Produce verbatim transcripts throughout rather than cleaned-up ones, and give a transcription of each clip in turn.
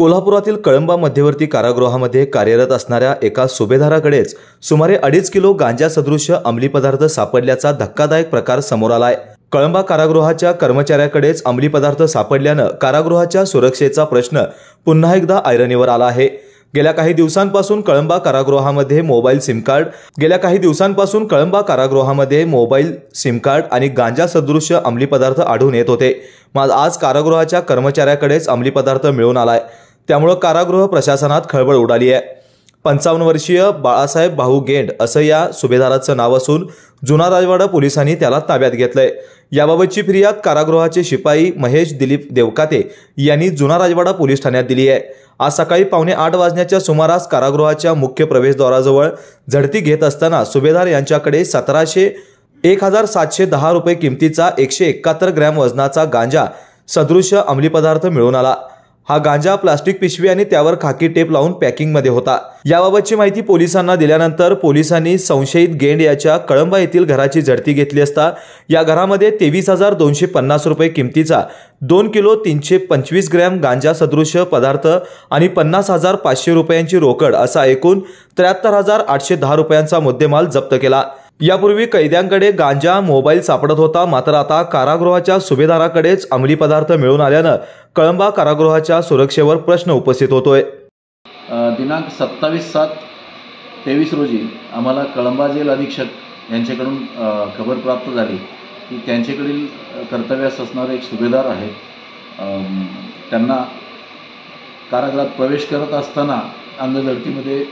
कोल्हापुरातील कळंबा मध्यवर्ती कारागृहामध्ये कार्यरत असणाऱ्या एका सुभेदाराकडेच सुमारे अडीच किलो गांजा सदृश्य अंमली पदार्थ सापडल्याचा धक्कादायक प्रकार समोर आलाय। कळंबा कारागृहाच्या कर्मचाऱ्याकडेच अंमली पदार्थ सापडल्यानं कारागृहाच्या सुरक्षेचा प्रश्न पुन्हा एकदा ऐरणीवर आला आहे। गेल्या काही दिवसांपासून कळंबा कारागृहामध्ये मोबाईल सिम कार्ड गेल्या काही दिवसांपासून कळंबा कारागृहामध्ये मोबाईल सिम कार्ड आणि गांजा सदृश्य अंमली पदार्थ आढळून येत होते। मग आज कारागृहाच्या कर्मचाऱ्याकडेच अंमली पदार्थ मिळून आलाय, त्यामुळे कारागृह प्रशासनात खळबळ उडाली आहे। पंचावन्न वर्षीय बाळासाहेब भाऊ गेंड असं या सुभेदाराचं नाव असून जुना राजवाडा पोलिसांनी त्याला ताब्यात घेतलंय। याबाबतची फिर्याद कारागृहाचे शिपाई महेश दिलीप देवकाते यांनी जुना राजवाडा पोलीस ठाण्यात दिली आहे। आज सकाळी पावणे आठ वाजण्याच्या सुमारास कारागृहाच्या मुख्य प्रवेशद्वाराजवळ झडती घेत असताना सुभेदार यांच्याकडे सतराशे एक हजार सातशे दहा रुपये किमतीचा एकशे एकाहत्तर ग्रॅम वजनाचा गांजा सदृश्य अंमली पदार्थ मिळून आला। हा गांजा प्लास्टिक पिशवी आणि त्यावर खाकी टेप लावून पॅकिंग मध्ये होता। याबाबतची माहिती पोलिसांना दिल्यानंतर पोलिसांनी संशयित गेंड याच्या कळंबा येथील घराची झडती घेतली असता या घरामध्ये तेवीस हजार दोनशे पन्नास रुपये किमतीचा दोन किलो तीनशे पंचवीस ग्रॅम गांजा सदृश्य पदार्थ आणि पन्नास हजार पाचशे रुपयांची रोकड असा एकूण त्र्याहत्तर हजार आठशे दहा रुपयांचा मुद्देमाल जप्त केला। यापूर्वी कैद्यांकडे गांजा मोबाईल सापडत होता, मात्र आता कारागृहाच्या सुभेदाराकडेच अंमली पदार्थ मिळून आल्यानं कळंबा कारागृहाच्या सुरक्षेवर प्रश्न उपस्थित होतोय। दिनांक सत्तावीस सात तेवीस रोजी आम्हाला कळंबा जेल अधीक्षक यांच्याकडून खबर प्राप्त झाली की त्यांच्याकडील कर्तव्यास असणारे एक सुभेदार आहेत, त्यांना कारागृहात प्रवेश करत असताना अंगझडतीमध्ये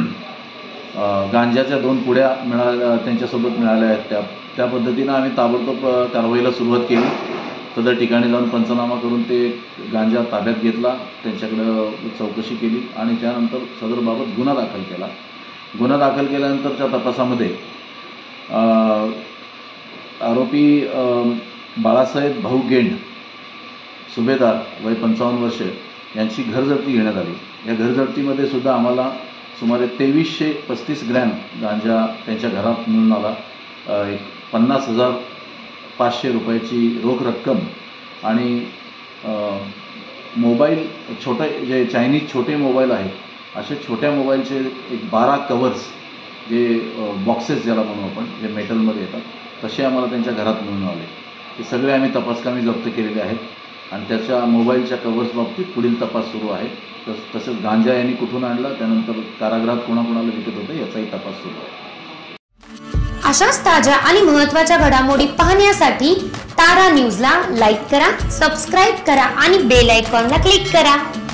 गांजाच्या दोन पुड्या मिळाल्या त्यांच्यासोबत मिळाल्या आहेत। त्या त्या पद्धतीनं आम्ही ताबडतोब कारवाईला सुरुवात केली। सदर ठिकाणी जाऊन पंचनामा करून ते गांजा ताब्यात घेतला, त्यांच्याकडं चौकशी केली आणि त्यानंतर सदरबाबत गुन्हा दाखल केला। गुन्हा दाखल केल्यानंतरच्या तपासामध्ये आरोपी बाळासाहेब भाऊ गेंड सुभेदार वय पंचावन्न वर्ष यांची घरझडती घेण्यात आली। या घरझडतीमध्ये सुद्धा आम्हाला सुमारे तेवीसशे पस्तीस ग्रॅम गांजा त्यांच्या घरात मिळून आला। एक पन्नास हजार पाचशे रुपयाची रोख रक्कम आणि मोबाईल छोटे जे चायनीज छोटे मोबाईल आहेत असे छोट्या मोबाईलचे एक बारा कवर्स जे बॉक्सेस ज्याला म्हणू आपण जे मेटलमध्ये येतात तसे आम्हाला त्यांच्या घरात मिळून आले। हे सगळे आम्ही तपासकामी जप्त केलेले आहेत आणि त्याच्या मोबाईलच्या कवर्स बाबतीत पुढील तपास सुरू आहे। तस तसेच गांजा यांनी कुठून आणला, त्यानंतर कारागृहात कोणाकोणाला विकत होतं याचाही तपास सुरू आहे। अशाच ताज्या आणि महत्त्वाच्या घडामोडी पाहण्यासाठी तारा न्यूजला लाईक करा, सबस्क्राईब करा आणि बेल आयकॉनला क्लिक करा।